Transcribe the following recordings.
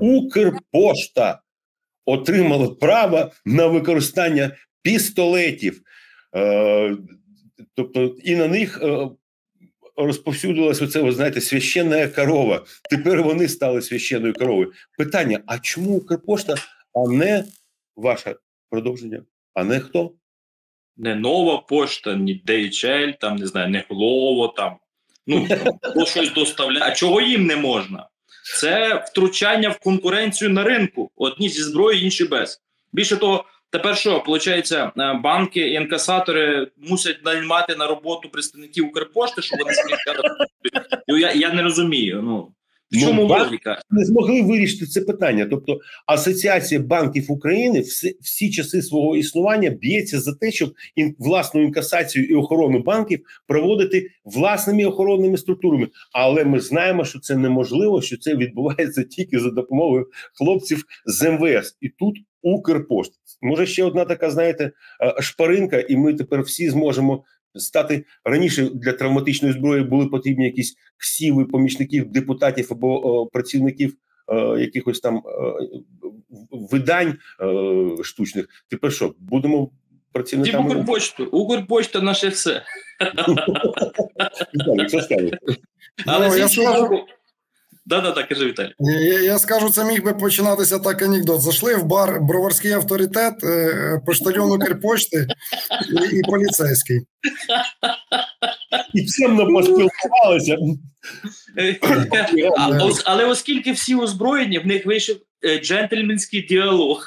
Укрпошта отримала право на використання пістолетів. Тобто і на них розповсюдилася оце, ви знаєте, священна корова. Тепер вони стали священною коровою. Питання, а чому Укрпошта, а не ваше продовження? А не хто? Не Нова Пошта, ні DHL, там, не знаю, не Глово, там. Ну, хто щось доставляє. А чого їм не можна? Це втручання в конкуренцію на ринку. Одні зі зброєю, інші без. Більше того, тепер що, виходить, банки і інкасатори мусять наймати на роботу представників Укрпошти, щоб вони зміг. Я не розумію, ну. В чому логіка? Не змогли вирішити це питання. Тобто Асоціація банків України всі часи свого існування б'ється за те, щоб власну інкасацію і охорону банків проводити власними охоронними структурами. Але ми знаємо, що це неможливо, що це відбувається тільки за допомогою хлопців з МВС. І тут Укрпошта. Може ще одна така, знаєте, шпаринка, і ми тепер всі зможемо стати. Раніше для травматичної зброї були потрібні якісь ксіви помічників депутатів або працівників якихось там видань штучних. Тепер що, будемо працівниками? Укрпошту. Укрпошта наше все. Віталій, що скажете? Але з іншого боку... Да, кажи, Віталій. Я скажу, це міг би починатися так анекдот. Зайшли в бар «Броварський авторитет», поштальон Укрпошти і поліцейський. І чимно поспілкувалися. Але оскільки всі озброєні, в них вийшов джентльменський діалог.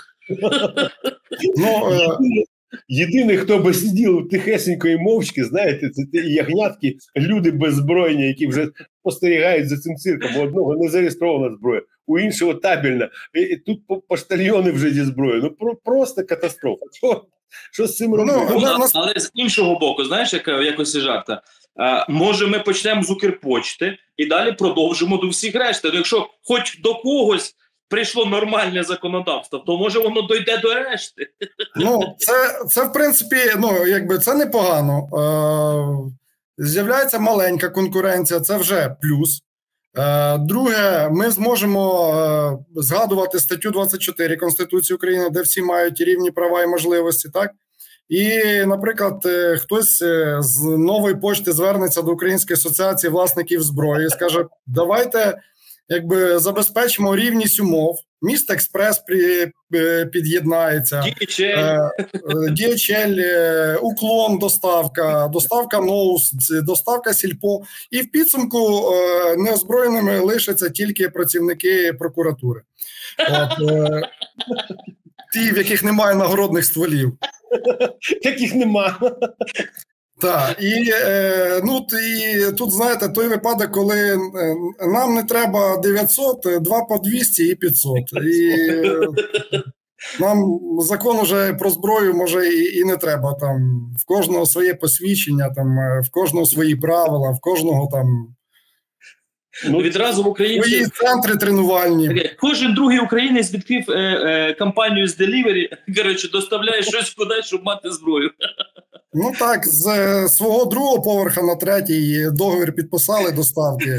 Єдиний, хто би сидів тихесенько і мовчки, знаєте, це ті ягнятки, люди без зброєння, які вже спостерігають за цим цирком. У одного не зареєстрована зброя, у іншого табельна. І тут поштальйони вже зі зброєю. Ну просто катастрофа. Що з цим робити? Але з іншого боку, знаєш, якось жарта. Може ми почнемо з Укрпочти і далі продовжимо до всіх решти. Якщо хоч до когось прийшло нормальне законодавство, то може воно дойде до решти. Це в принципі, це непогано. З'являється маленька конкуренція, це вже плюс. Друге, ми зможемо згадувати статтю 24 Конституції України, де всі мають рівні права і можливості, так? І, наприклад, хтось з Нової пошти звернеться до Української асоціації власників зброї і скаже, давайте забезпечимо рівність умов, Міст Експрес під'єднається, DHL, Уклон доставка Ноус, доставка Сільпо. І в підсумку неозброєними лишаться тільки працівники прокуратури. Ті, в яких немає нагородних стволів. Яких нема. Так, і тут, знаєте, той випадок, коли нам не треба 900, 2 по 200 і 500. І нам закон уже про зброю, може, і не треба. Там в кожного своє посвідчення, там в кожного свої правила, в кожного там відразу в Україні свої центри тренувальні. Кожен другий українець відкрив кампанію з Delivery, доставляє щось кудись, щоб мати зброю. Ну так, з свого другого поверха на третій договір підписали доставки.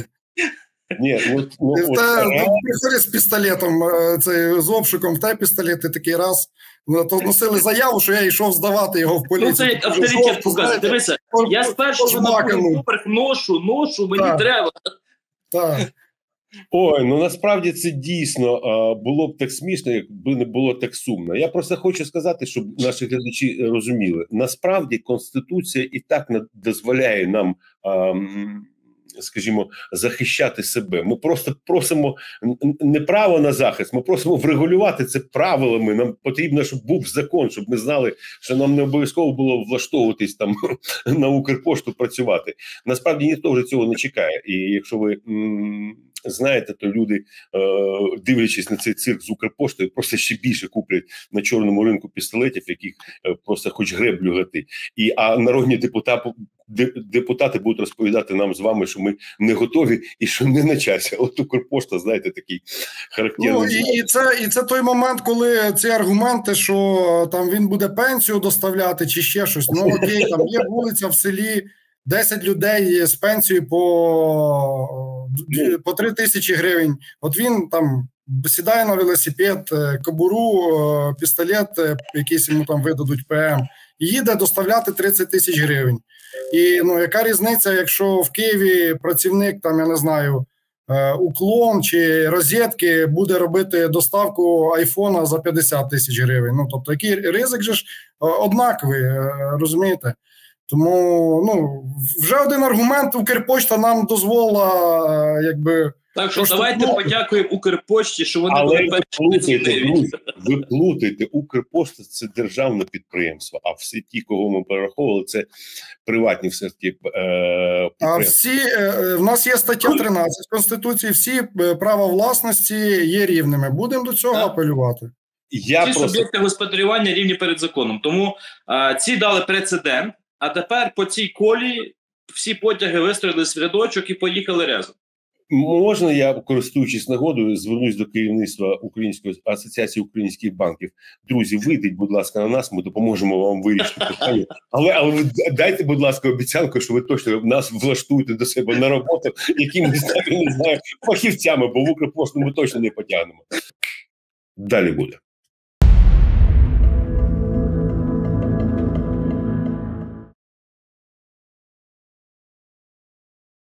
Приходять з пістолетом, з обшуком в те пістолет, і такий раз, то носили заяву, що я йшов здавати його в поліцію. Ну це як авторитет показує. Дивися, я спершу на поверх ношу, мені треба. Так. Ой, насправді це дійсно було б так смішно, якби не було так сумно. Я просто хочу сказати, щоб наші глядачі розуміли. Насправді Конституція і так дозволяє нам, скажімо, захищати себе. Ми просто просимо не право на захист, ми просимо врегулювати це правилами. Нам потрібно, щоб був закон, щоб ми знали, що нам не обов'язково було влаштовуватись там на Укрпошту працювати. Насправді ніхто вже цього не чекає. І якщо ви знаєте, то люди, дивлячись на цей цирк з Укрпоштою, просто ще більше куплять на чорному ринку пістолетів, яких просто хоч греблю гати. А народні депутати будуть розповідати нам з вами, що ми не готові і що не на часі. От Укрпошта, знаєте, такий характерний. І це той момент, коли ці аргументи, що там він буде пенсію доставляти чи ще щось. Ну окей, там є вулиця в селі, 10 людей з пенсією по 3 тисячі гривень. От він там сідає на велосипед, кобуру, пістолет, якийсь йому там видадуть ПМ, і їде доставляти 30 тисяч гривень. І ну, яка різниця, якщо в Києві працівник, там, я не знаю, Уклон чи Розетки буде робити доставку айфона за 50 тисяч гривень. Ну, тобто, який ризик же ж однаковий, розумієте? Тому, ну, вже один аргумент Укрпошта нам дозволила, якби... Так що давайте подякуємо Укрпошті, що вони були перші. Ви плутаєте, Укрпошта – це державне підприємство, а всі ті, кого ми перераховували, це приватні все-таки підприємства. В нас є стаття 13 Конституції, всі права власності є рівними. Будемо до цього апелювати. Всі суб'єкти господарювання рівні перед законом. Тому ці дали прецедент, а тепер по цій колії всі потяги вистроїлись в рядочок і поїхали разом. Можна я, користуючись нагодою, звернусь до керівництва Української асоціації українських банків. Друзі, вийдіть, будь ласка, на нас, ми допоможемо вам вирішити питання. Але ви дайте, будь ласка, обіцянку, що ви точно нас влаштуєте до себе на роботу, якимось, не знаю, фахівцями, бо в Укрпошту ми точно не потягнемо. Далі буде.